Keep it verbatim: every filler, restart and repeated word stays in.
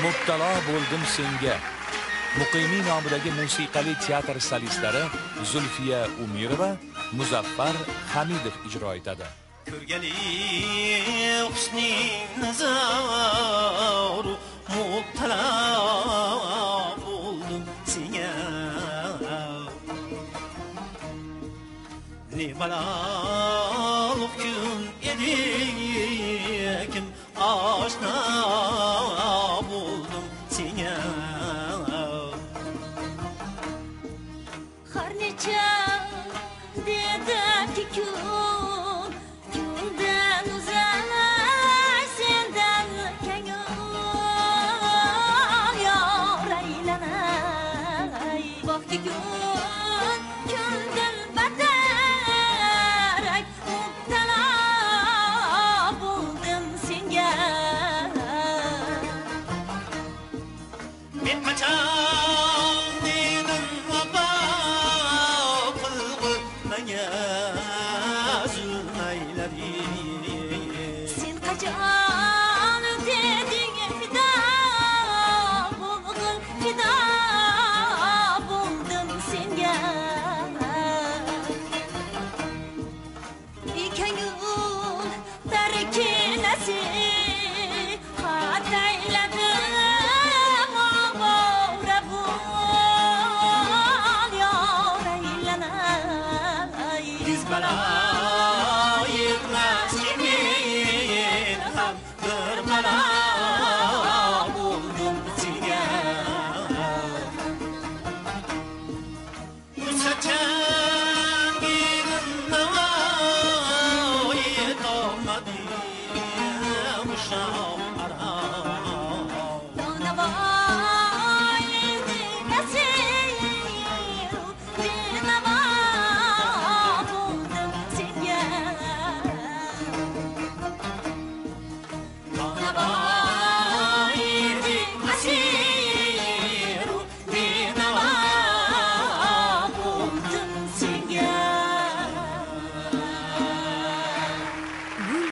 Mubtalo bo'ldim senga. Muqimiy nomidagi musiqali teatr solistlari Zulfiya Umirova, Muzaffar Hamidov ijro etadi. Ko'rgali husning nazar mubtalo bo'ldim senga. Ne baloq kun edim oshna bo'ldim senga. Har necha dedimki kun kundan uzar sendan ko'ngil yor aylanay. Vaqti kun kundan battar mubtalo bo'ldim senga. Men qachon dedim vafo qilg'in menga zulmaylading. Sen qachon deding fido bo'lg'in, fido bo'ldim senga. Ko'ngil tarkinasi xatayladim o'g'ra bo'l yor aylanay. Yuz balo yetmas men ham bir balo